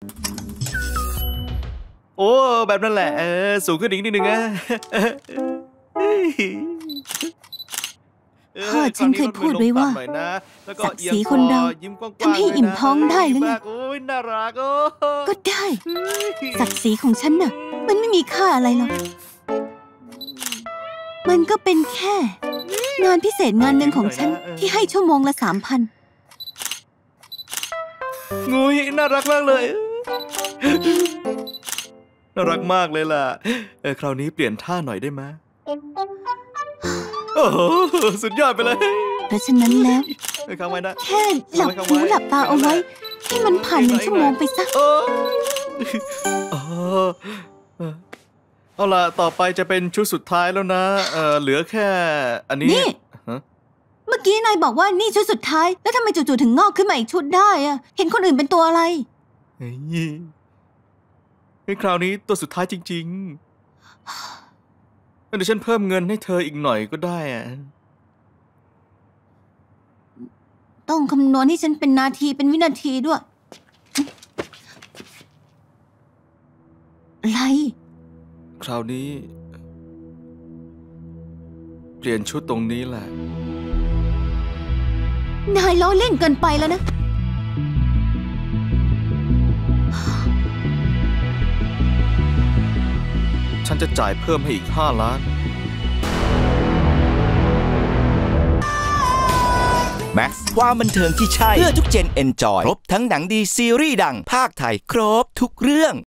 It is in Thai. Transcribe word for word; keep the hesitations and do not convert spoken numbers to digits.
โอ้แบบนั้นแหละเออสูงขึ้นอีกนิดนึงนะพ่อฉันเคยพูดไว้ว่าศักดิ์ศรีคนเราทำให้อิ่มท้องได้หรือไงก็ได้ศักดิ์ศรีของฉันน่ะมันไม่มีค่าอะไรหรอกมันก็เป็นแค่งานพิเศษงานหนึ่งของฉันที่ให้ชั่วโมงละสามพันงูยน่ารักมากเลยน่ารักมากเลยล่ะเออคราวนี้เปลี่ยนท่าหน่อยได้ไหมโอ้โหสุดยอดไปเลยเพราะฉะนั้นแล้วแค่หลับหูหลับตาเอาไว้ให้มันผ่านหนึ่งชั่วโมงไปสักเอาล่ะต่อไปจะเป็นชุดสุดท้ายแล้วนะเออเหลือแค่อันนี้นี่เมื่อกี้นายบอกว่านี่ชุดสุดท้ายแล้วทำไมจู่ๆถึงงอกขึ้นมาอีกชุดได้อะเห็นคนอื่นเป็นตัวอะไรเฮ้ยคราวนี้ตัวสุดท้ายจริงๆเดี๋ยวฉันเพิ่มเงินให้เธออีกหน่อยก็ได้อะต้องคำนวณให้ฉันเป็นนาทีเป็นวินาทีด้วยอะไรคราวนี้เปลี่ยนชุดตรงนี้แหละนายล้อเล่นเกินไปแล้วนะฉันจะจ่ายเพิ่มให้อีกห้าล้านแม็กซ์ความบันเทิงที่ใช่เพื่อทุกเจนเอนจอยครบทั้งหนังดีซีรีส์ดังภาคไทยครบทุกเรื่อง